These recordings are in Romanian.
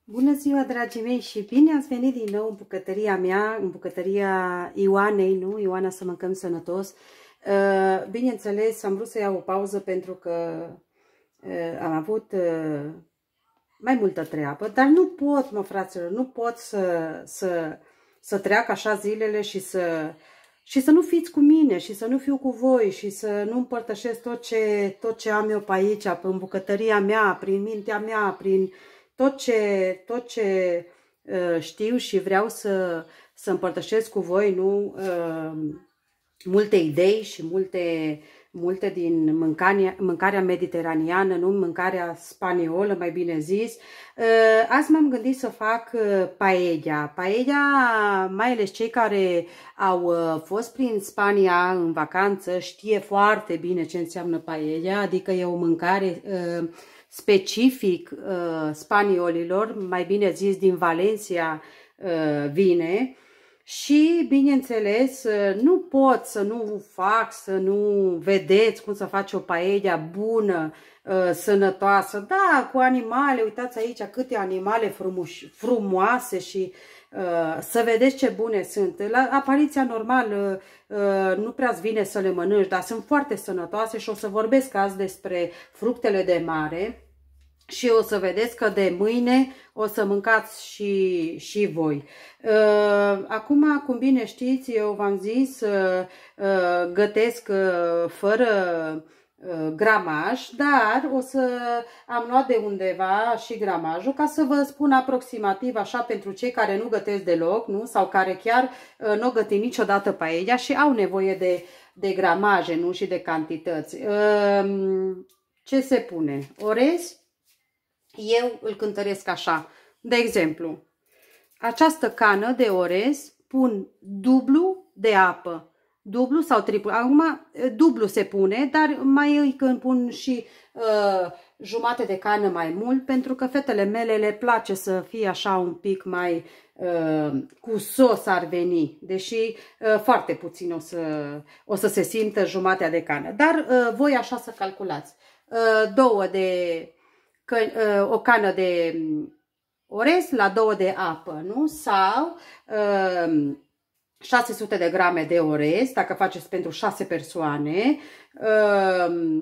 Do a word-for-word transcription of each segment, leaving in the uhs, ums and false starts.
Bună ziua, dragii mei, și bine ați venit din nou în bucătăria mea, în bucătăria Ioanei, nu? Ioana să mâncăm sănătos. Bineînțeles, am vrut să iau o pauză pentru că am avut mai multă treabă, dar nu pot, mă, fraților, nu pot să, să, să treacă așa zilele și să, și să nu fiți cu mine și să nu fiu cu voi și să nu împărtășesc tot ce, tot ce am eu pe aici, în bucătăria mea, prin mintea mea, prin tot ce, tot ce uh, știu și vreau să, să împărtășesc cu voi, nu? Uh, multe idei și multe, multe din mâncarea, mâncarea mediteraneană, nu? Mâncarea spaniolă, mai bine zis. Uh, azi m-am gândit să fac uh, paella. Paella, mai ales cei care au uh, fost prin Spania în vacanță, știe foarte bine ce înseamnă paella, adică e o mâncare uh, specific uh, spaniolilor, mai bine zis din Valencia uh, vine. Și, bineînțeles, nu pot să nu fac, să nu vedeți cum să faci o paella bună, sănătoasă. Da, cu animale, uitați aici câte animale frumoase și să vedeți ce bune sunt. La apariția normală nu prea-ți vine să le mănânci, dar sunt foarte sănătoase și o să vorbesc azi despre fructele de mare. Și o să vedeți că de mâine o să mâncați și, și voi. Acum, cum bine știți, eu v-am zis, gătesc fără gramaj, dar o să am luat de undeva și gramajul ca să vă spun aproximativ așa pentru cei care nu gătesc deloc, nu? Sau care chiar nu au gătit niciodată paella și au nevoie de, de gramaje, nu? Și de cantități. Ce se pune? Orez? Eu îl cântăresc așa. De exemplu, această cană de orez pun dublu de apă. Dublu sau triplu. Acum dublu se pune, dar mai îi când pun și uh, jumate de cană mai mult, pentru că fetele mele le place să fie așa un pic mai uh, cu sos ar veni, deși uh, foarte puțin o să, o să se simtă jumatea de cană. Dar uh, voi așa să calculați. Uh, două de... Că, o cană de orez la două de apă, nu? Sau uh, șase sute de grame de orez, dacă faceți pentru șase persoane, uh,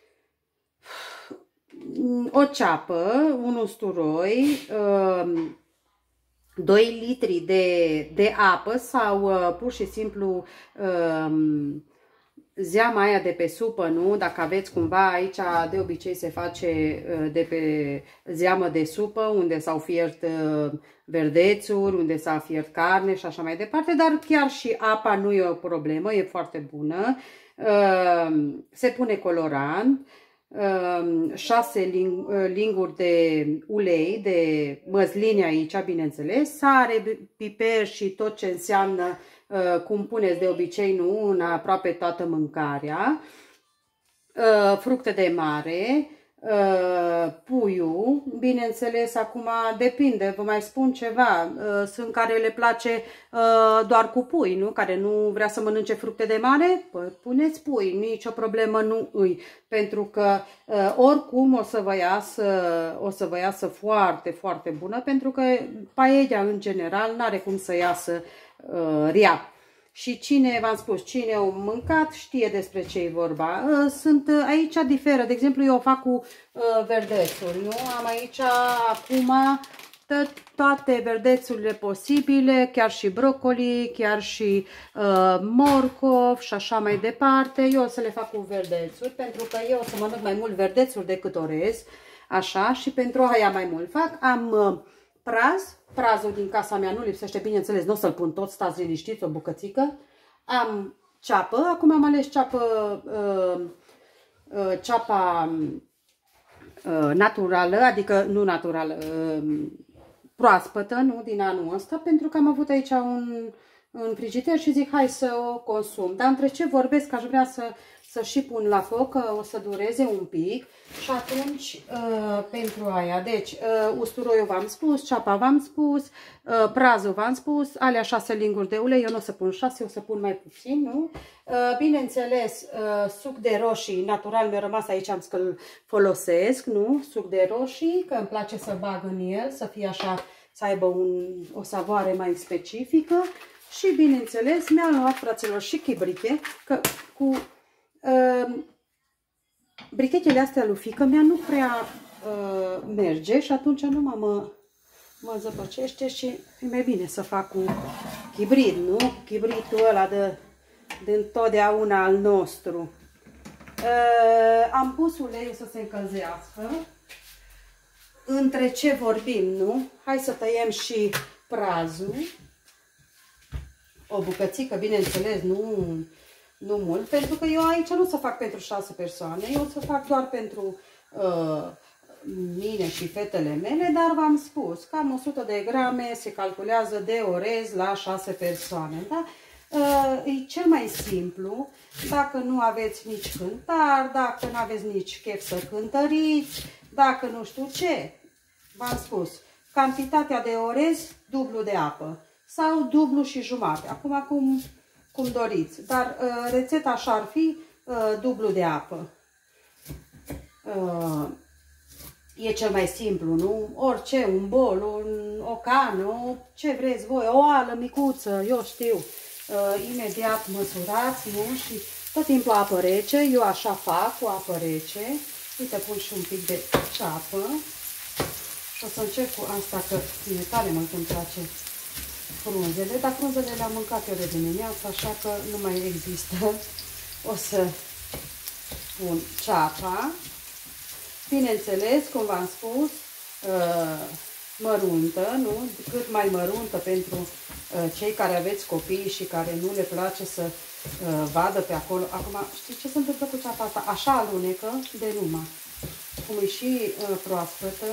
o ceapă, un usturoi, uh, doi litri de, de apă sau uh, pur și simplu uh, zeama aia de pe supă, nu? Dacă aveți cumva aici, de obicei se face de pe zeamă de supă, unde s-au fiert verdețuri, unde s-a fiert carne și așa mai departe, dar chiar și apa nu e o problemă, e foarte bună. Se pune colorant, șase linguri de ulei, de măsline aici, bineînțeles, sare, piper și tot ce înseamnă cum puneți de obicei, nu, în aproape toată mâncarea, fructe de mare, puiul, bineînțeles, acum depinde, vă mai spun ceva, sunt care le place doar cu pui, nu, care nu vrea să mănânce fructe de mare, păi puneți pui, nicio problemă nu îi, pentru că oricum o să vă iasă, o să vă iasă foarte, foarte bună, pentru că paella în general n-are cum să iasă rea. Și cine, v-am spus, cine au mâncat știe despre ce e vorba. Sunt aici diferă. De exemplu, eu o fac cu verdețuri, nu? Am aici acum toate verdețurile posibile, chiar și brocoli, chiar și uh, morcov și așa mai departe. Eu o să le fac cu verdețuri, pentru că eu o să mănânc mai mult verdețuri decât orez, așa, și pentru aia mai mult fac. Am uh, praz, prazul din casa mea nu lipsește, bineînțeles, nu o să-l pun tot, stați liniștiți, o bucățică. Am ceapă, acum am ales ceapă, uh, uh, ceapa uh, naturală, adică nu naturală, uh, proaspătă, nu, din anul ăsta, pentru că am avut aici un, un frigider și zic hai să o consum. Dar între ce vorbesc, aș vrea să, să și pun la foc, că o să dureze un pic și atunci uh, pentru aia. Deci uh, usturoiul v-am spus, ceapa v-am spus, uh, prazul v-am spus, alea șase linguri de ulei, eu nu o să pun șase, o să pun mai puțin, nu? Uh, bineînțeles, uh, suc de roșii, natural mi-a rămas aici, am să-l folosesc, nu? Suc de roșii, că îmi place să bag în el, să fie așa, să aibă un, o savoare mai specifică. Și bineînțeles, mi-am luat, fraților, și chibriche, că cu uh, brichetele astea lui fiică mea nu prea uh, merge și atunci nu mă, mă zăpăcește și e mai bine să fac cu chibrit, nu? Chibritul ăla de, de întotdeauna al nostru. Uh, am pus uleiul să se încălzească. Între ce vorbim, nu? Hai să tăiem și prazul. O bucățică, bineînțeles, nu, nu mult, pentru că eu aici nu o să fac pentru șase persoane, eu o să fac doar pentru uh, mine și fetele mele, dar v-am spus, cam o sută de grame se calculează de orez la șase persoane, da? Uh, e cel mai simplu, dacă nu aveți nici cântar, dacă nu aveți nici chef să cântăriți, dacă nu știu ce, v-am spus, cantitatea de orez, dublu de apă. Sau dublu și jumate, acum cum, cum doriți, dar uh, rețeta așa ar fi uh, dublu de apă. Uh, e cel mai simplu, nu? Orice, un bol, un, o cană, ce vreți voi, o oală micuță, eu știu, uh, imediat măsurați, nu? Și tot timpul apă rece, eu așa fac cu apă rece. Uite, pun și un pic de ceapă și o să încep cu asta, că mie tare mult îmi place frunzele, dar frunzele le-am mâncat eu de dimineață, așa că nu mai există. O să pun ceapa, bineînțeles, cum v-am spus, măruntă, nu? Cât mai măruntă pentru cei care aveți copii și care nu le place să vadă pe acolo. Acum, știți ce se întâmplă cu ceapa asta? Așa alunecă de numai. Cum e și proaspătă,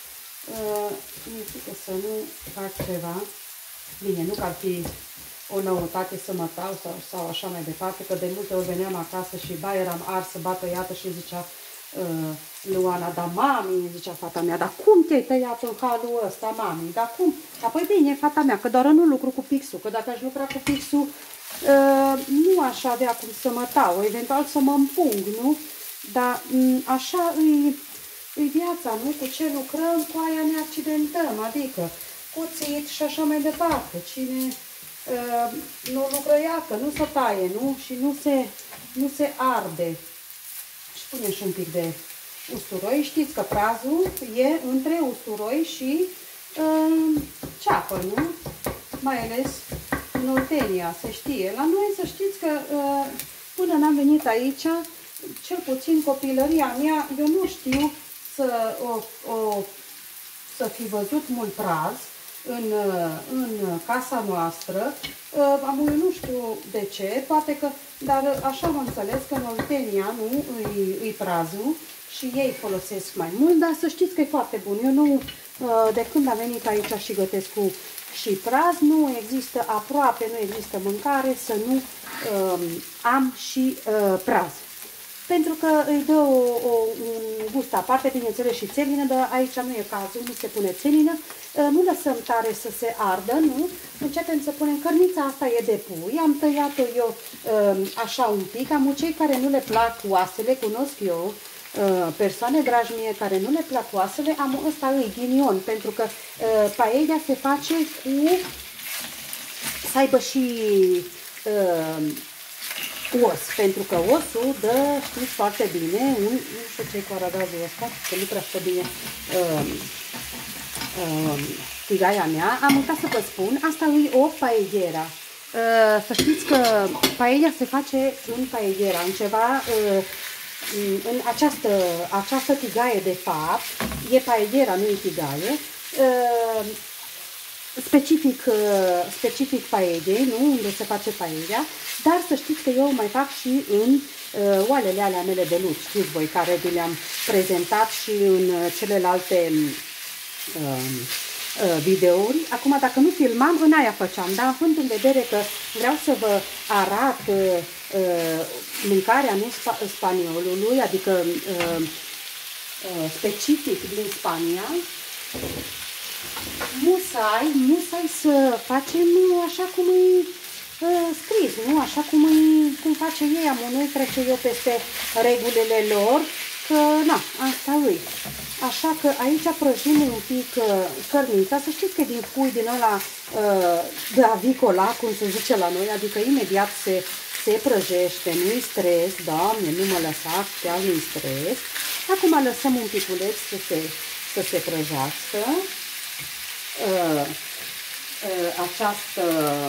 mi zic să nu fac ceva. Bine, nu că ar fi o noutate să mă tau sau, sau așa mai departe, că de multe ori veneam acasă și ba eram arsă, ba tăiată și zicea uh, Luana, da mami, zicea fata mea, dar cum te-ai tăiat în halul ăsta, mami, dar cum? Apoi bine, fata mea, că doar nu lucru cu pixul, că dacă aș lucra cu pixul, uh, nu aș avea cum să mă tau, eventual să mă împung, nu? Dar um, așa e, e viața, nu? Cu ce lucrăm, cu aia ne accidentăm, adică cuțit și așa mai departe. Cine uh, nu lucrăiacă, nu se taie, nu? Și nu se, nu se arde. Și punem și un pic de usturoi. Știți că prazul e între usturoi și uh, ceapă, nu? Mai ales în Oltenia, se știe. La noi să știți că uh, până n-am venit aici, cel puțin copilăria mea, eu nu știu să, o, o, să fi văzut mult praz în, în casa noastră. Am eu nu știu de ce, poate că, dar așa am înțeles că în Oltenia nu îi, îi prazul și ei folosesc mai mult, dar să știți că e foarte bun. Eu nu, de când am venit aici și gătesc cu și praz, nu există aproape, nu există mâncare să nu um, am și uh, praz. Pentru că îi dă o, o, un gust aparte, bineînțeles și țelină, dar aici nu e cazul, nu se pune țelină. Nu lăsăm tare să se ardă, nu? Începem să punem cărnița, asta e de pui, am tăiat-o eu așa un pic, am cei care nu le plac oasele, cunosc eu persoane dragi mie care nu le plac oasele, am ăsta îi ghinion, pentru că paella se face cu să aibă și os, pentru că osul dă, știți foarte bine, un, nu știu ce-i cu aradazul ăsta, că nu prea știu bine uh, uh, tigaia mea. Am uitat să vă spun, asta e o paellera. Uh, să știți că paella se face în paellera, în ceva, uh, în această, această tigaie de fapt, e paellera, nu e tigaie, uh, specific, specific paellei, nu? Unde se face paella, dar să știți că eu mai fac și în uh, oalele alea mele de lut, știți voi, care vi le-am prezentat și în celelalte uh, videouri. Acum, dacă nu filmam, în aia făceam, dar având în vedere că vreau să vă arăt uh, uh, mâncarea nu spa spaniolului, adică uh, uh, specific din Spania, musai, musai să facem așa cum e uh, scris, nu? Așa cum, e, cum face ei, am nu trece eu peste regulile lor, că, na, asta e. Așa că aici prăjim un pic uh, cărnița, să știți că din pui din ăla uh, de avicola, cum se zice la noi, adică imediat se, se prăjește, nu-i stres, Doamne, nu mă lăsați, chiar nu-i stres. Acum lăsăm un piculeț să se, să se prăjească. Uh, uh, această,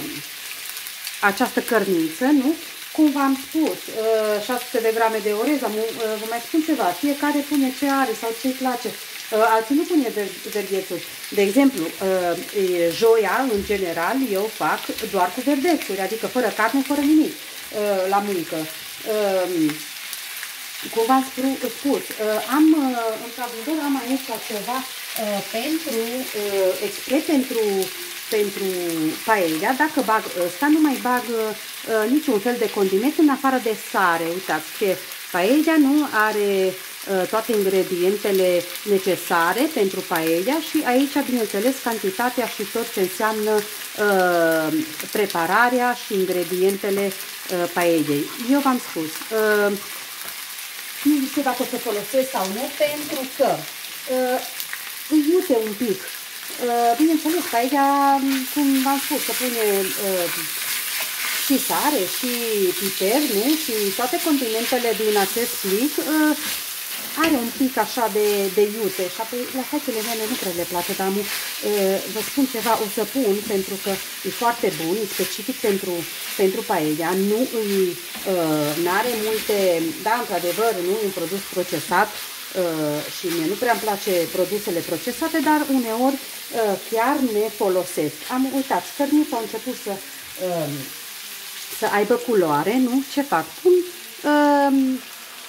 această cărniță, nu? Cum v-am spus, uh, șase sute de grame de orez, uh, vă mai spun ceva, fiecare pune ce are sau ce-i place, uh, alții nu pune verdețuri. De exemplu, uh, joia, în general, eu fac doar cu verdețuri, adică fără carne, fără nimic, uh, la mâncă. Uh, cum v-am spus, uh, am uh, într-adevăr am aici ceva uh, pentru, uh, expre pentru, pentru paella. Dacă bag ăsta, nu mai bag uh, niciun fel de condiment în afară de sare. Uitați că paella nu are uh, toate ingredientele necesare pentru paella și aici, bineînțeles, cantitatea și tot ce înseamnă uh, prepararea și ingredientele uh, paellei. Eu v-am spus, uh, nu știu dacă se folosesc sau nu, pentru că uh, îi iute un pic. Uh, bineînțeles, aici, cum v-am spus, se pune uh, și sare, și piper, nu? Și toate condimentele din acest plic uh, are un pic așa de, de iute. Și apoi la fetele mele nu prea le place, dar uh, vă spun ceva, o să pun, pentru că e foarte bun, e specific pentru, pentru paella, nu uh, are multe, da, într-adevăr, nu e un produs procesat, Uh, și mie nu prea îmi place produsele procesate, dar uneori uh, chiar ne folosesc. Am uitat, cărnița a început să, uh, să aibă culoare, nu? Ce fac? Pun, uh,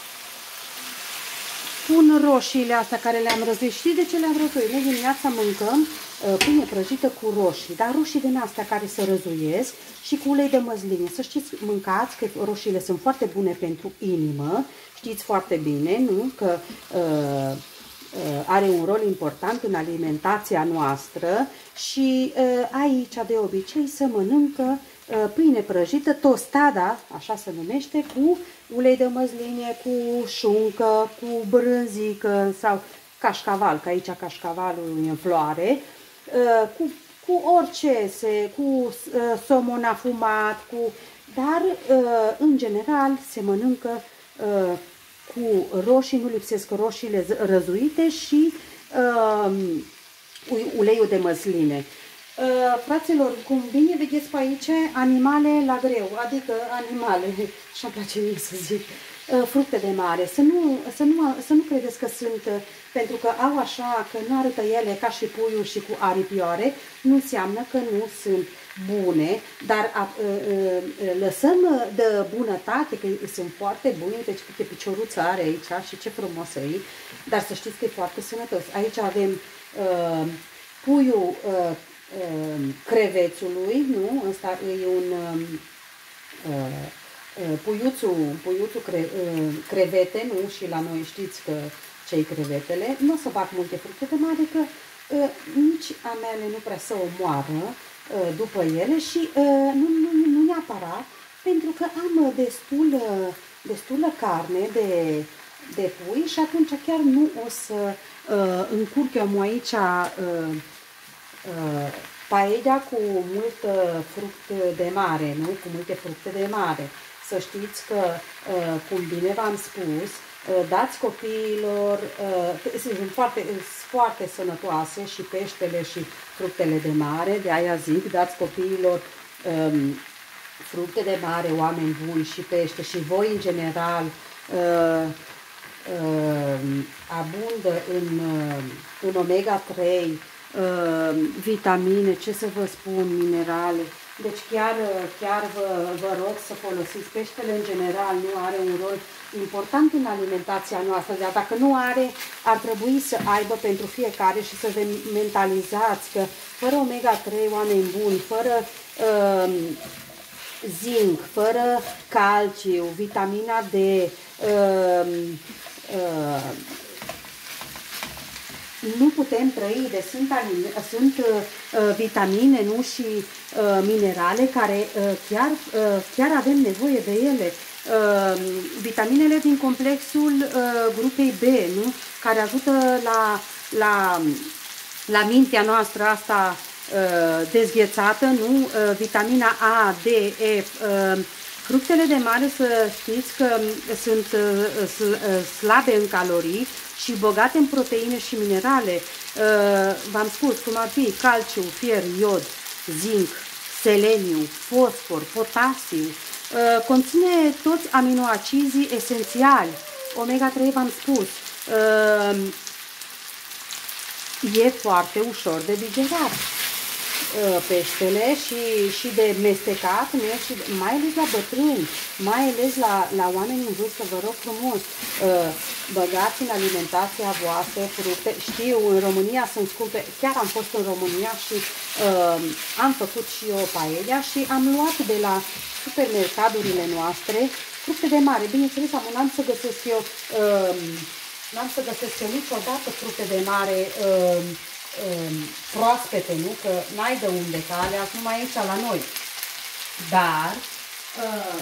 pun roșiile astea care le-am răzuit. Știți de ce le-am răzuit? Noi dimineața mâncăm uh, pâine prăjită cu roșii, dar roșii din astea care se răzuiesc și cu ulei de măsline. Să știți, mâncați că roșiile sunt foarte bune pentru inimă. Știți foarte bine, nu? Că uh, uh, are un rol important în alimentația noastră și uh, aici de obicei se mănâncă uh, pâine prăjită, tostada, așa se numește, cu ulei de măsline, cu șuncă, cu brânzică sau cașcaval, că aici cașcavalul e în floare, uh, cu, cu orice, se, cu uh, somon afumat, cu, dar uh, în general se mănâncă Uh, cu roșii, nu lipsesc roșiile răzuite și uh, uleiul de măsline. Uh, fraților, cum bine vedeți pe aici, animale la greu, adică animale, așa-mi place mie să zic, uh, fructe de mare. Să nu, să, nu, să nu credeți că sunt, uh, pentru că au așa, că nu arătă ele ca și puiul și cu aripioare, nu înseamnă că nu sunt bune, dar a, a, a, lăsăm de bunătate, că sunt foarte bune, deci câte picioruță are aici și ce frumos e, dar să știți că e foarte sănătos. Aici avem uh, puiul uh, uh, crevețului, nu? Ăsta e un uh, uh, puiuțul, puiuțul cre, uh, crevete, nu? Și la noi știți că ce-i crevetele. Nu o să bag multe fructe de mare, că uh, nici a mele nu prea să omoară după ele și uh, nu, nu, nu neapărat, pentru că am destul, destulă carne de, de pui și atunci chiar nu o să uh, încurc eu aici uh, uh, paella cu mult fruct de mare, nu? Cu multe fructe de mare. Să știți că, uh, cum bine v-am spus, uh, dați copiilor, uh, sunt foarte, foarte sănătoase și peștele și fructele de mare, de aia zic, dați copiilor um, fructe de mare, oameni buni și pește și voi în general uh, uh, abundă în, uh, în omega trei, uh, vitamine, ce să vă spun, minerale, Deci chiar, chiar vă, vă rog să folosiți peștele. În general nu are un rol important în alimentația noastră, dar dacă nu are, ar trebui să aibă pentru fiecare și să vă mentalizați că fără omega trei, oameni buni, fără uh, zinc, fără calciu, vitamina D, uh, uh, nu putem trăi. Deci sunt, sunt uh, vitamine, nu, și uh, minerale care uh, chiar, uh, chiar avem nevoie de ele. Uh, vitaminele din complexul uh, grupei B, nu, care ajută la, la, la mintea noastră asta uh, dezghețată, nu, uh, vitamina A, D, E. Uh, fructele de mare, să știți că sunt uh, slabe în calorii și bogate în proteine și minerale. V-am spus cum ar fi calciu, fier, iod, zinc, seleniu, fosfor, potasiu. Conține toți aminoacizii esențiali. omega trei v-am spus. E foarte ușor de digerat peștele și, și de mestecat, și mai ales la bătrâni, mai ales la, la oameni în vârstă. Vă rog frumos, băgați în alimentația voastră fructe. Știu, în România sunt scumpe, chiar am fost în România și uh, am făcut și o paella și am luat de la supermercadurile noastre fructe de mare. Bineînțeles, am n-am să găsesc eu uh, n-am să găsesc eu niciodată fructe de mare uh, proaspete, nu? Că n-ai de unde, că alea sunt numai aici la noi. Dar, uh,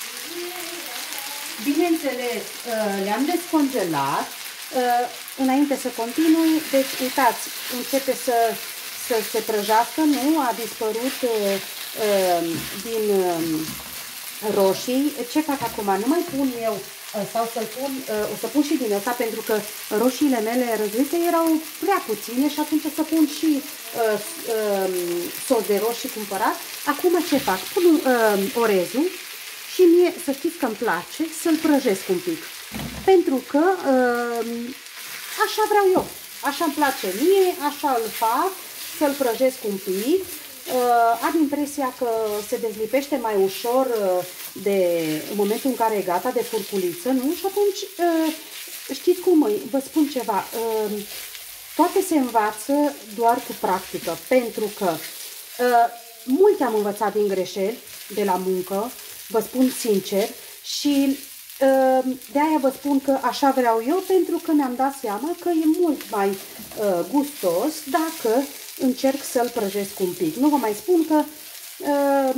bineînțeles, uh, le-am descongelat uh, înainte să continui. Deci, uitați, începe să, să se prăjească, nu? A dispărut uh, uh, din uh, roșii. Ce fac acum? Nu mai pun eu sau să-l pun, o să pun și din ăsta, pentru că roșiile mele răzuite erau prea puține și atunci o să pun și uh, uh, sos de roșii cumpărat. Acum ce fac? Pun uh, orezul și mie, să știți că îmi place să-l prăjesc un pic, pentru că uh, așa vreau eu, așa îmi place mie, așa îl fac, să-l prăjesc un pic. Uh, am impresia că se dezlipește mai ușor uh, de, în momentul în care e gata, de furculiță, nu? Și atunci, uh, știți cum, vă spun ceva, uh, toate se învață doar cu practică, pentru că uh, multe am învățat din greșeli, de la muncă, vă spun sincer, și uh, de aia vă spun că așa vreau eu, pentru că mi-am dat seama că e mult mai uh, gustos dacă încerc să-l prăjesc un pic. Nu vă mai spun că uh,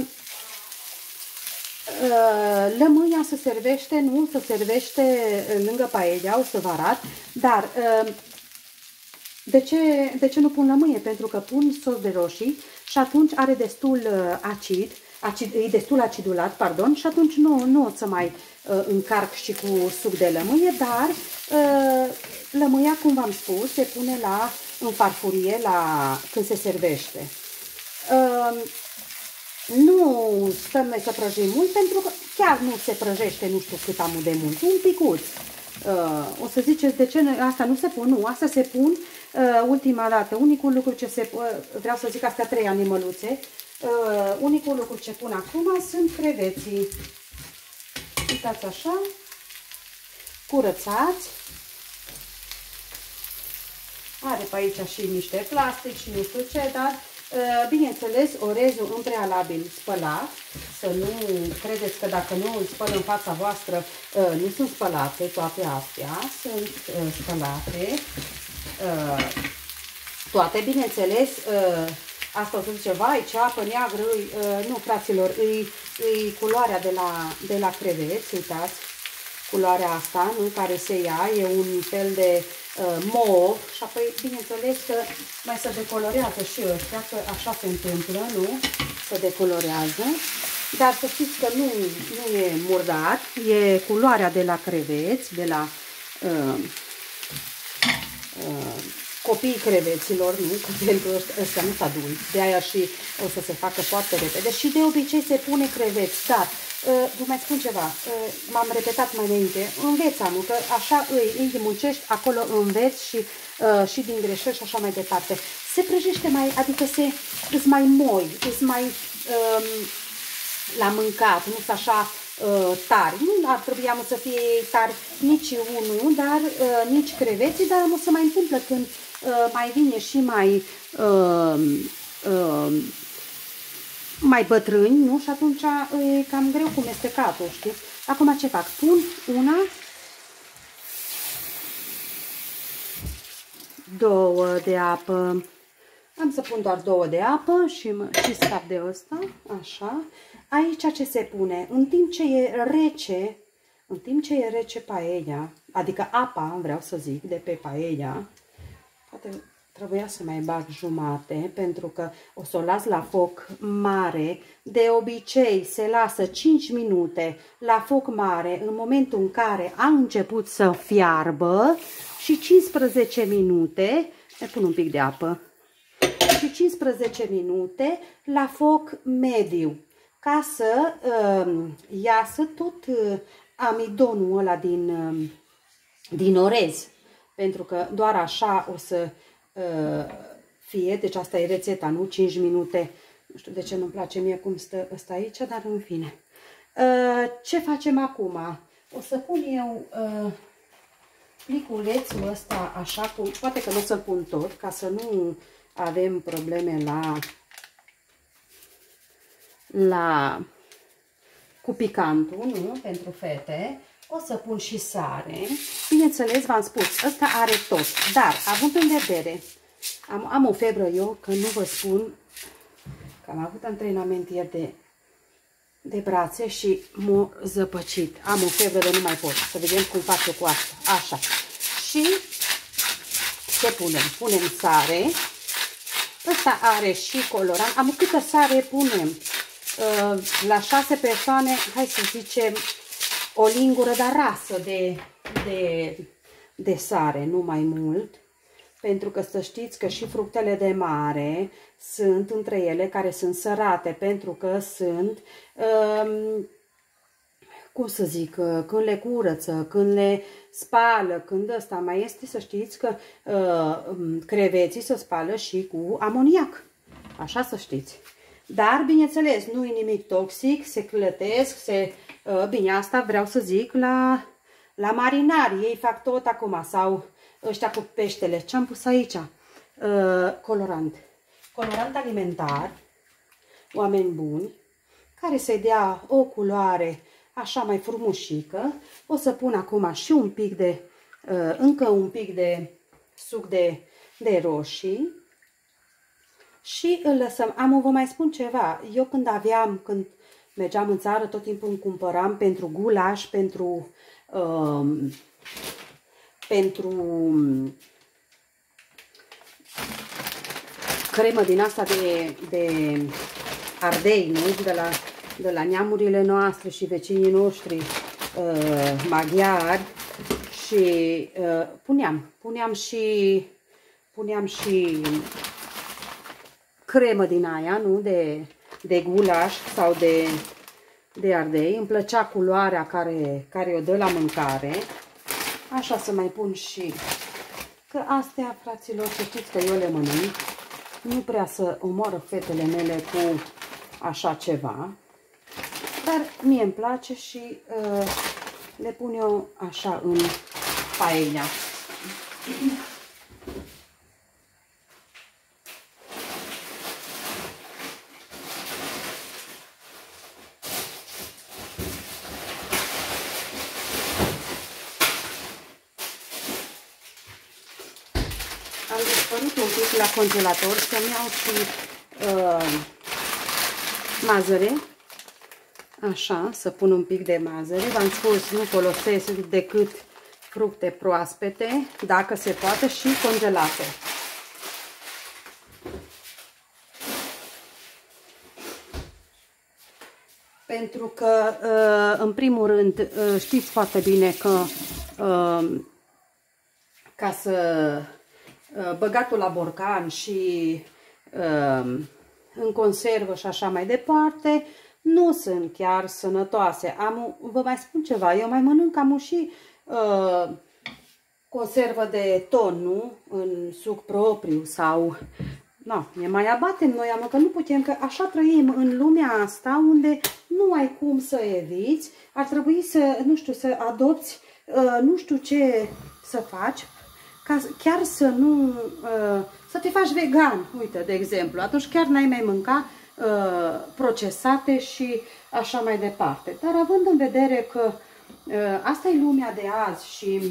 uh, lămâia se servește, nu se servește lângă paella, o să vă arăt, dar uh, de, ce, de ce nu pun lămâie? Pentru că pun sos de roșii și atunci are destul uh, acid, acid, e destul acidulat, pardon, și atunci nu, nu o să mai uh, încarc și cu suc de lămâie, dar uh, lămâia, cum v-am spus, se pune la în farfurie la, când se servește. Uh, nu stăm noi să prăjim mult, pentru că chiar nu se prăjește nu știu cât amul de mult, un picuț. Uh, o să ziceți de ce asta nu se pun? Nu, asta se pun uh, ultima dată. Unicul lucru ce se uh, vreau să zic, astea trei animăluțe, uh, unicul lucru ce pun acum sunt creveții. Uitați așa, curățați. Are pe aici și niște plastic și nu știu ce, dar bineînțeles orezul în prealabil spălat, să nu credeți că dacă nu îl spăl în fața voastră, nu sunt spălate, toate astea sunt spălate, toate, bineînțeles. Asta o să zice, vai, ce apă neagră, nu, fraților, îi, îi culoarea de la, de la creveți, uitați, culoarea asta, nu, care se ia, e un fel de uh, mov și apoi, bineînțeles că mai se decolorează și ăștia, că așa se întâmplă, nu, se decolorează, dar să știți că nu, nu e murdar, e culoarea de la creveți, de la uh, uh, copiii creveților, nu, că pentru ăsta nu s-a dulci, de aia și o să se facă foarte repede și de obicei se pune creveți, dar vă mai spun ceva, m-am repetat mai înainte, înveți amul, că așa îi, îi muncești, acolo înveți și, și din greșeli și așa mai departe. Se prăjește mai, adică se îți mai moi, îți mai um, la mâncat, nu sunt așa uh, tari. Nu ar trebui să fie tari nici unul, dar uh, nici creveții, dar o să mai întâmplă când uh, mai vine și mai uh, uh, mai bătrâni, nu? Și atunci e cam greu cu mestecatul, știți? Acum ce fac? Pun una, două de apă. Am să pun doar două de apă și, mă, și scap de ăsta, așa. Aici ce se pune? În timp ce e rece, în timp ce e rece paella, adică apa, vreau să zic, de pe paella, poate trebuia să mai bag jumate, pentru că o să o las la foc mare. De obicei se lasă cinci minute la foc mare în momentul în care a început să fiarbă și cincisprezece minute, mai pun un pic de apă, și cincisprezece minute la foc mediu, ca să uh, iasă tot uh, amidonul ăla din, uh, din orez, pentru că doar așa o să uh, fie, deci asta e rețeta, nu? cinci minute, nu știu de ce nu-mi place mie cum stă ăsta aici, dar în fine. Uh, ce facem acum? O să pun eu uh, pliculețul ăsta așa, cum, poate că nu o să-l pun tot, ca să nu avem probleme la, la cu picantul, nu? Pentru fete. O să pun și sare. Bineînțeles, v-am spus, ăsta are tot. Dar, având în vedere, am, am o febră eu, că nu vă spun, că am avut antrenament ieri de, de brațe și m-a zăpăcit. Am o febră de nu mai pot. Să vedem cum fac eu cu asta. Așa. Și ce punem? Punem sare. Ăsta are și colorant. Am câtă sare punem? Uh, la șase persoane, hai să zicem, o lingură, dar rasă de, de, de sare, nu mai mult. Pentru că să știți că și fructele de mare sunt între ele care sunt sărate, pentru că sunt, um, cum să zic, când le curăță, când le spală, când ăsta mai este, să știți că uh, creveții se spală și cu amoniac. Așa să știți. Dar, bineînțeles, nu e nimic toxic, se clătesc, se... Uh, bine, asta vreau să zic la, la marinari. Ei fac tot acum, sau ăștia cu peștele. Ce am pus aici? Uh, colorant. Colorant alimentar, oameni buni, care să-i dea o culoare așa mai frumușică. O să pun acum și un pic de, uh, încă un pic de suc de, de roșii. Și îl lăsăm. Am, vă mai spun ceva. Eu când aveam, când mergeam în țară, tot timpul îmi cumpăram pentru gulaș, pentru um, pentru cremă din asta de, de ardei, nu? De la, de la neamurile noastre și vecinii noștri uh, maghiari. Și uh, puneam, puneam și puneam și cremă din aia, nu? De, de gulaș sau de, de ardei. Îmi plăcea culoarea care, care o dă la mâncare. Așa să mai pun și... Că astea, fraților, să știți că eu le mănânc. Nu prea să omoară fetele mele cu așa ceva. Dar mie îmi place și uh, le pun eu așa în paella. Am dispărut un pic la congelator să-mi iau și uh, mazăre. Așa, să pun un pic de mazăre. V-am spus, nu folosesc decât fructe proaspete, dacă se poate, și congelate. Pentru că, uh, în primul rând, uh, știți foarte bine că uh, ca să băgatul la borcan și uh, în conservă și așa mai departe, nu sunt chiar sănătoase. Am, vă mai spun ceva, eu mai mănânc am și uh, conservă de ton, nu? În suc propriu sau no, ne mai abatem noi, am că nu putem, că așa trăim în lumea asta unde nu ai cum să eviți, ar trebui să, nu știu, să adopți, uh, nu știu ce să faci, ca chiar să nu, uh, să te faci vegan, uite, de exemplu, atunci chiar n-ai mai mânca uh, procesate și așa mai departe. Dar având în vedere că uh, asta e lumea de azi și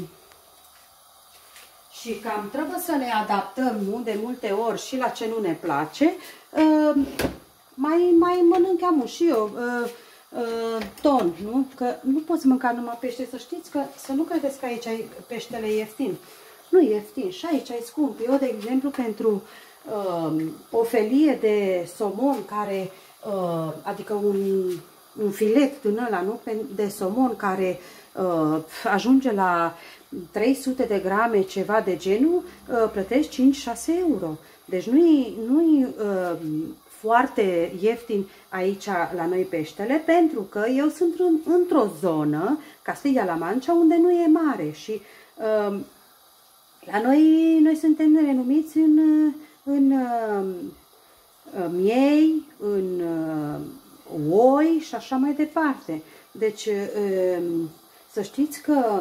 și cam trebuie să ne adaptăm, nu, de multe ori și la ce nu ne place, uh, mai, mai mănânc și eu uh, uh, ton, nu? Că nu poți mânca numai pește, să știți că, să nu credeți că aici ai peștele ieftin. Nu e ieftin, și aici ai scump. Eu, de exemplu, pentru uh, o felie de somon care, uh, adică un, un filet din ăla, nu, de somon care uh, ajunge la trei sute de grame, ceva de genul, uh, plătești cinci șase euro. Deci nu-i nu uh, foarte ieftin aici la noi peștele, pentru că eu sunt în, într-o zonă, Castilla-La Mancha, unde nu e mare și uh, la noi, noi suntem renumiți în, în uh, miei, în uh, oi și așa mai departe. Deci uh, să știți că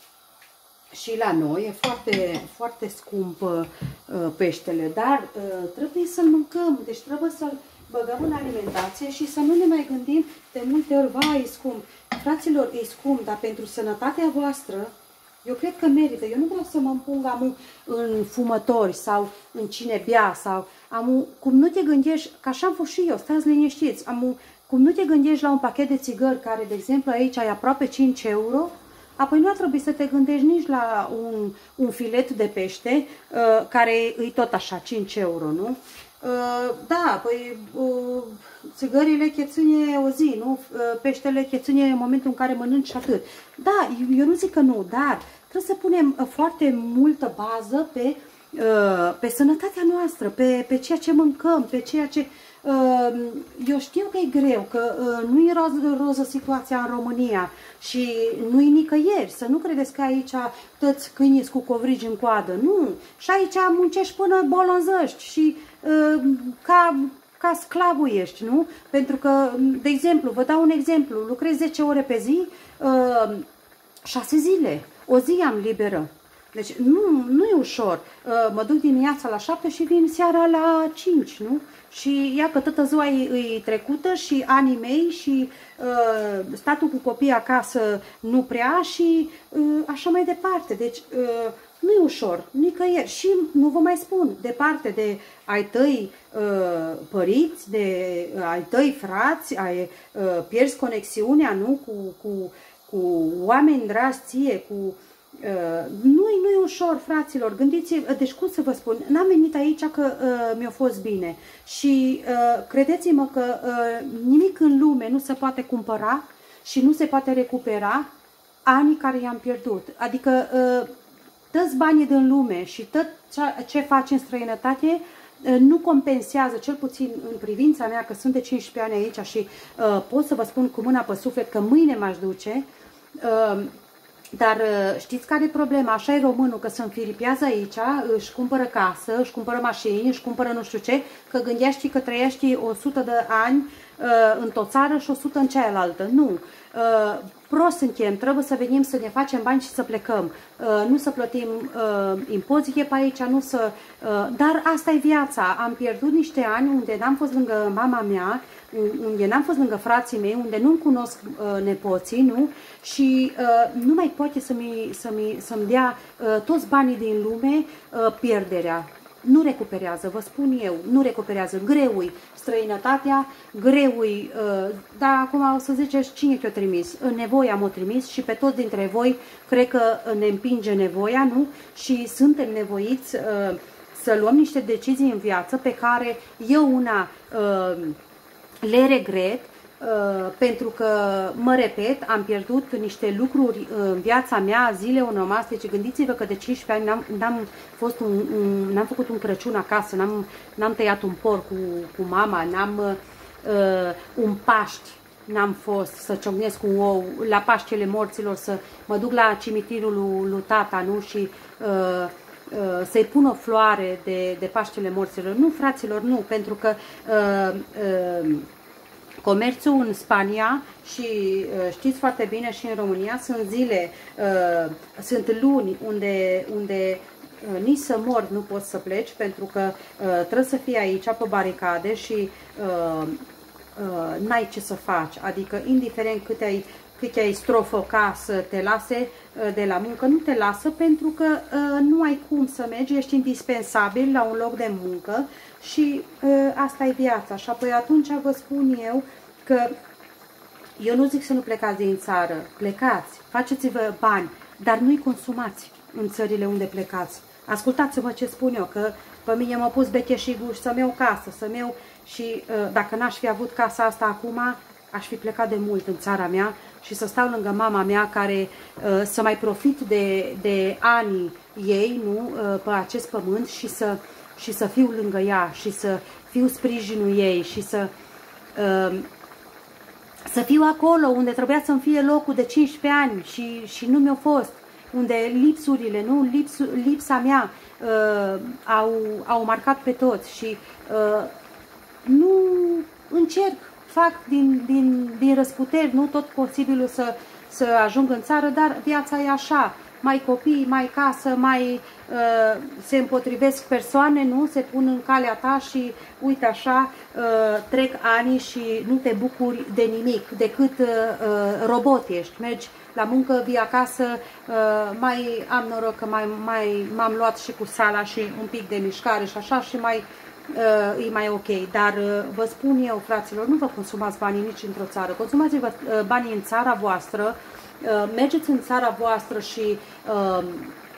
și la noi e foarte, foarte scump uh, peștele, dar uh, trebuie să-l mâncăm, deci trebuie să-l băgăm în alimentație și să nu ne mai gândim de multe ori, vai, e scump. Fraților, e scump, dar pentru sănătatea voastră, eu cred că merită. Eu nu vreau să mă împung amu în fumători sau în cine bea sau amu, cum nu te gândești, că așa am fost și eu, stați liniștiți, amu, cum nu te gândești la un pachet de țigări care, de exemplu, aici ai aproape cinci euro, apoi nu ar trebui să te gândești nici la un, un filet de pește uh, care e tot așa, cinci euro, nu? Uh, da, păi uh, țigările chețâne o zi, nu? Uh, peștele chețâne în momentul în care mănânci și atât. Da, eu nu zic că nu, dar trebuie să punem uh, foarte multă bază pe, uh, pe sănătatea noastră, pe, pe ceea ce mâncăm, pe ceea ce... Uh, eu știu că e greu, că uh, nu e roz, roză situația în România și nu e nicăieri. Să nu credeți că aici toți câinii cu covrigi în coadă. Nu, și aici muncești până bolonzăști și uh, ca... ca sclavul ești, nu? Pentru că, de exemplu, vă dau un exemplu, lucrez zece ore pe zi, uh, șase zile, o zi am liberă. Deci nu, nu e ușor. Uh, mă duc dimineața la șapte și vin seara la cinci, nu? Și ia că toată ziua e, e trecută și anii mei și uh, statul cu copii acasă nu prea și uh, așa mai departe. Deci uh, nu e ușor, nicăieri. Și nu vă mai spun, departe de ai tăi uh, părinți, de uh, ai tăi frați, ai uh, pierzi conexiunea, nu? Cu, cu, cu oameni dragi ție, cu... Uh, nu-i nu ușor, fraților, gândiți-vă, deci cum să vă spun, n-am venit aici că uh, mi-a fost bine și uh, credeți-mă că uh, nimic în lume nu se poate cumpăra și nu se poate recupera anii care i-am pierdut, adică uh, toți banii din lume și tot ce faci în străinătate uh, nu compensează, cel puțin în privința mea, că sunt de cincisprezece ani aici și uh, pot să vă spun cu mâna pe suflet că mâine m-aș duce. uh, Dar știți care e problema? Așa e românul, că se înfiripează aici, își cumpără casă, își cumpără mașini, își cumpără nu știu ce, că gândești că trăiești o sută de ani uh, într-o țară și o sută în cealaltă. Nu. Uh, prost suntem, trebuie să venim să ne facem bani și să plecăm. Uh, nu să plătim uh, impozite pe aici, nu să... Uh, dar asta e viața. Am pierdut niște ani unde n-am fost lângă mama mea, unde n-am fost lângă frații mei, unde nu-mi cunosc uh, nepoții, nu? Și uh, nu mai poate să-mi să să dea uh, toți banii din lume uh, pierderea. Nu recuperează, vă spun eu, nu recuperează. Greui străinătatea, greui, uh, dar acum o să ziceți cine te-a trimis? Nevoia m-a trimis și pe toți dintre voi cred că ne împinge nevoia, nu? Și suntem nevoiți uh, să luăm niște decizii în viață pe care eu una uh, le regret, uh, pentru că, mă repet, am pierdut niște lucruri în viața mea, zile onomastice. Gândiți-vă că de cincisprezece ani n-am fost un, un, n-am făcut un Crăciun acasă, n-am tăiat un porc cu, cu mama, n-am uh, un Paști, n-am fost să ciocnesc un ou, la Paștele Morților să mă duc la cimitirul lui, lui tata, nu? Și uh, să-i pun o floare de, de Paștele Morților. Nu, fraților, nu, pentru că uh, uh, comerțul în Spania și uh, știți foarte bine și în România sunt zile, uh, sunt luni unde, unde uh, nici să mor nu poți să pleci, pentru că uh, trebuie să fii aici pe baricade și uh, uh, n-ai ce să faci, adică indiferent cât ai cât ai strofoca să te lase de la muncă, nu te lasă, pentru că uh, nu ai cum să mergi, ești indispensabil la un loc de muncă și uh, asta e viața. Și apoi atunci vă spun eu că eu nu zic să nu plecați din țară, plecați, faceți-vă bani, dar nu-i consumați în țările unde plecați. Ascultați-mă ce spun eu, că pe mine m-a pus beche și guș să-mi iau casă, să-mi iau și uh, dacă n-aș fi avut casa asta acum, aș fi plecat de mult în țara mea și să stau lângă mama mea care uh, să mai profit de, de anii ei, nu, uh, pe acest pământ și să, și să fiu lângă ea și să fiu sprijinul ei și să, uh, să fiu acolo unde trebuia să-mi fie locul de cincisprezece ani și, și nu mi-a fost, unde lipsurile, nu, Lips, lipsa mea uh, au, au marcat pe toți și uh, nu încerc. Fac din, din, din răsputeri, nu tot posibilul să, să ajung în țară, dar viața e așa. Mai copii, mai casă, mai uh, se împotrivesc persoane, nu? Se pun în calea ta și uite așa, uh, trec ani și nu te bucuri de nimic, decât uh, robot ești. Mergi la muncă, vii acasă, uh, mai am noroc că mai, mai m-am luat și cu sala și un pic de mișcare și așa și mai... Uh, e mai ok, dar uh, vă spun eu, fraților, nu vă consumați banii nici într-o țară, consumați-vă uh, banii în țara voastră, uh, mergeți în țara voastră și uh, uh,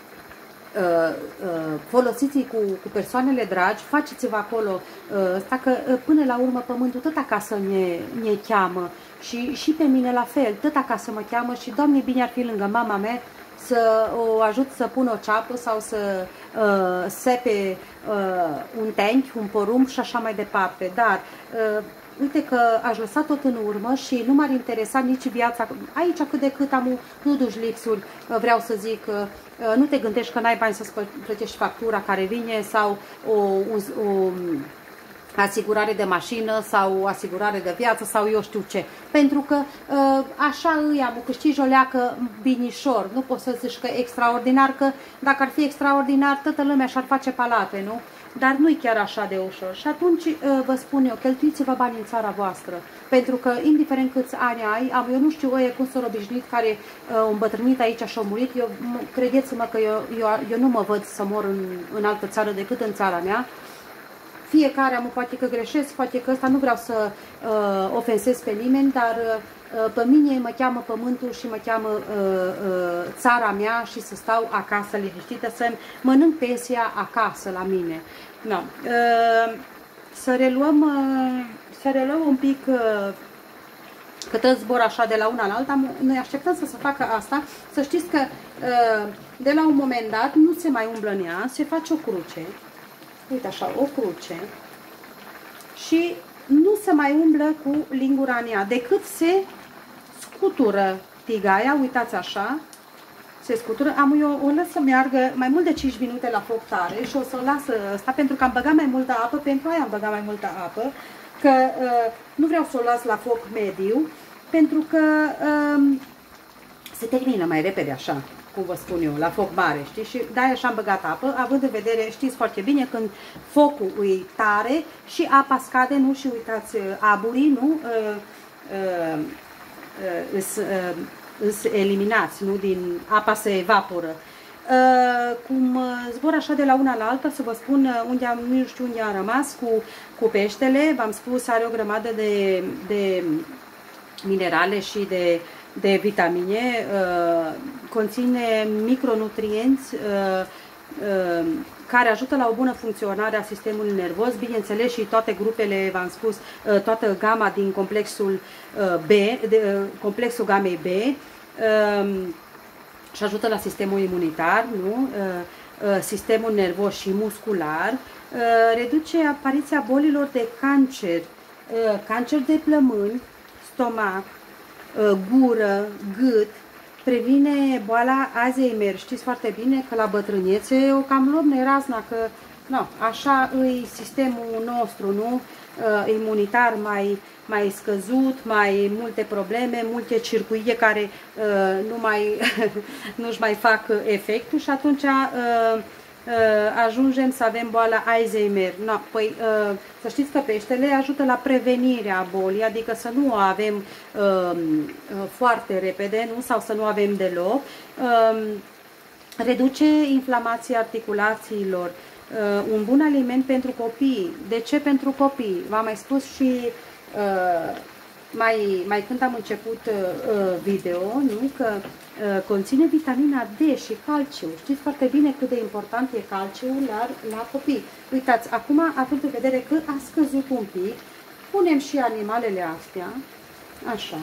uh, folosiți cu, cu persoanele dragi, faceți-vă acolo, uh, sta că uh, până la urmă pământul tot acasă ne, ne cheamă și, și pe mine la fel, tot acasă mă cheamă și Doamne bine ar fi lângă mama mea să o ajut să pună o ceapă sau să uh, sepe uh, un tenchi, un porumb și așa mai departe. Dar uh, uite că aș lăsa tot în urmă și nu m-ar interesa nici viața. Aici cât de cât am, nu duci lipsuri, uh, vreau să zic, uh, nu te gândești că n-ai bani să plătești factura care vine sau o, un, o asigurare de mașină sau asigurare de viață sau eu știu ce. Pentru că așa îi am, câștigi o leacă binișor. Nu poți să zici că e extraordinar, că dacă ar fi extraordinar, toată lumea și-ar face palate, nu? Dar nu-i chiar așa de ușor. Și atunci vă spun eu, cheltuiți-vă banii în țara voastră. Pentru că, indiferent câți ani ai, am, eu nu știu oie cum s-au obișnuit care au îmbătrânit aici și au murit. Eu, credeți-mă că eu, eu, eu nu mă văd să mor în, în altă țară decât în țara mea. Fiecare am, poate că greșesc, poate că ăsta nu vreau să uh, ofensez pe nimeni, dar uh, pe mine mă cheamă pământul și mă cheamă uh, uh, țara mea și să stau acasă liniștită, să mănânc pensia acasă la mine. No. Uh, să reluăm, uh, să reluăm un pic, uh, că tot zbor așa de la una la alta, noi așteptăm să se facă asta, să știți că uh, de la un moment dat nu se mai umblă în ea, se face o cruce. Uite așa, o cruce și nu se mai umblă cu lingura în ea, decât se scutură tigaia, uitați așa, se scutură, am eu o lăs să meargă mai mult de cinci minute la foc tare și o să o las asta pentru că am băgat mai multă apă, pentru aia am băgat mai multă apă, că uh, nu vreau să o las la foc mediu, pentru că uh, se termină mai repede așa, cum vă spun eu, la foc mare, știi? Și de-aia și-am băgat apă, având în vedere, știți foarte bine, când focul e tare și apa scade, nu? Și uitați, aburii, nu? Îs eliminați, nu? Din apa se evaporă. Cum zbor așa de la una la alta, să vă spun unde am, nu știu unde am rămas cu, cu peștele, v-am spus, are o grămadă de, de minerale și de de vitamine, uh, conține micronutrienți uh, uh, care ajută la o bună funcționare a sistemului nervos, bineînțeles și toate grupele, v-am spus, uh, toată gama din complexul uh, B, de, uh, complexul gamei B, uh, și ajută la sistemul imunitar, nu? Uh, uh, sistemul nervos și muscular, uh, reduce apariția bolilor de cancer, uh, cancer de plămâni, stomac, gură, gât, previne boala Alzheimer. Știți foarte bine că la bătrânețe o cam luăm ne razna, că no, așa îi sistemul nostru, nu? Uh, imunitar mai, mai scăzut, mai multe probleme, multe circuite care uh, nu mai, nu-și mai fac efectul și atunci uh, ajungem să avem boala Alzheimer. No, păi, să știți că peștele ajută la prevenirea bolii, adică să nu o avem uh, foarte repede, nu? Sau să nu avem deloc. Uh, reduce inflamația articulațiilor. Uh, un bun aliment pentru copii. De ce pentru copii? V-am mai spus și uh, mai, mai când am început uh, video, nu? Că uh, conține vitamina D și calciu. Știți foarte bine cât de important e calciul la, la copii. Uitați, acum, având în vedere că a scăzut un pic, punem și animalele astea, așa,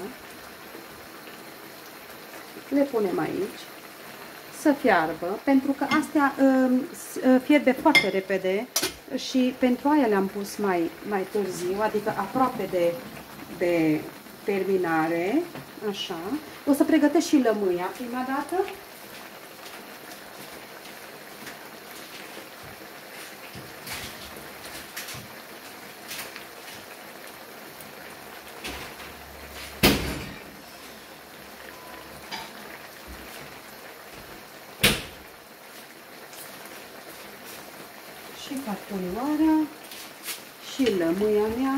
le punem aici, să fiarbă, pentru că astea uh, fierbe foarte repede și pentru aia le-am pus mai, mai târziu, adică aproape de de terminare, așa. O să pregătesc și lămâia prima dată. Și farfurioara și lămâia mea.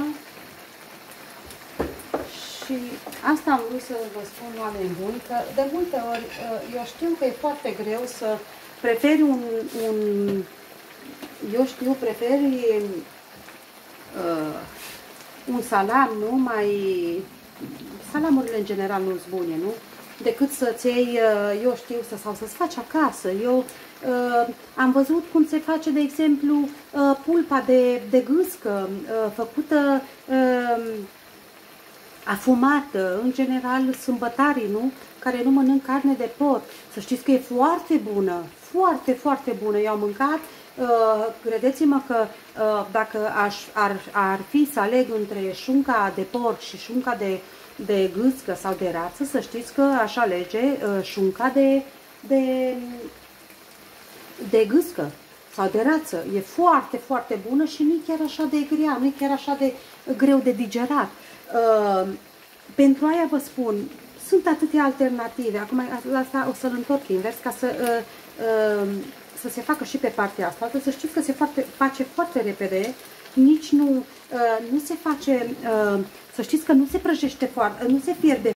Și asta am vrut să vă spun, oameni buni, că de multe ori eu știu că e foarte greu să preferi un, un eu știu, preferi uh, un salam, nu? Mai, salamurile în general nu sunt bune, nu? Decât să-ți iei, uh, eu știu, să, sau să-ți faci acasă. Eu uh, am văzut cum se face, de exemplu, uh, pulpa de, de gâscă, uh, făcută uh, afumată, în general sâmbătarii, nu? Care nu mănânc carne de porc. Să știți că e foarte bună, foarte, foarte bună. Eu am mâncat, uh, credeți-mă că uh, dacă aș, ar, ar fi să aleg între șunca de porc și șunca de, de gâscă sau de rață, să știți că aș alege uh, șunca de, de, de gâscă sau de rață. E foarte, foarte bună și nu e chiar așa de grea, nu e chiar așa de greu de digerat. Uh, pentru aia vă spun, sunt atâtea alternative. Acum la asta o să-l întorc invers ca să, uh, uh, să se facă și pe partea asta. Să știți că se foarte, face foarte repede, nici nu, uh, nu se face, uh, să știți că nu se prăjește foarte, nu se fierbe